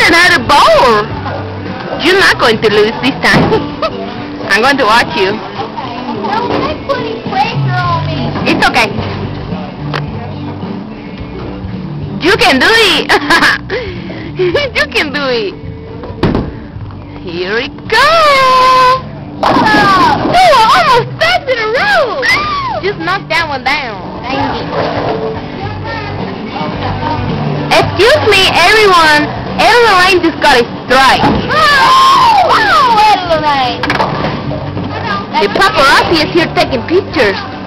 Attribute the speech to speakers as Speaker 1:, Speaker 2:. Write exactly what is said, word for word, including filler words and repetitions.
Speaker 1: another bowl. You're not going to lose this time. I'm going to watch you.
Speaker 2: No, that's putting pressure on me.
Speaker 1: It's okay. You can do it. You can do it. Here we go.
Speaker 2: Oh,
Speaker 1: You were almost back to the road. Just knock that one down.
Speaker 2: thank you.
Speaker 1: Excuse me, everyone. Etta Rorraine just got a strike.
Speaker 2: Oh, Etta Rorraine.
Speaker 1: The paparazzi is here taking pictures.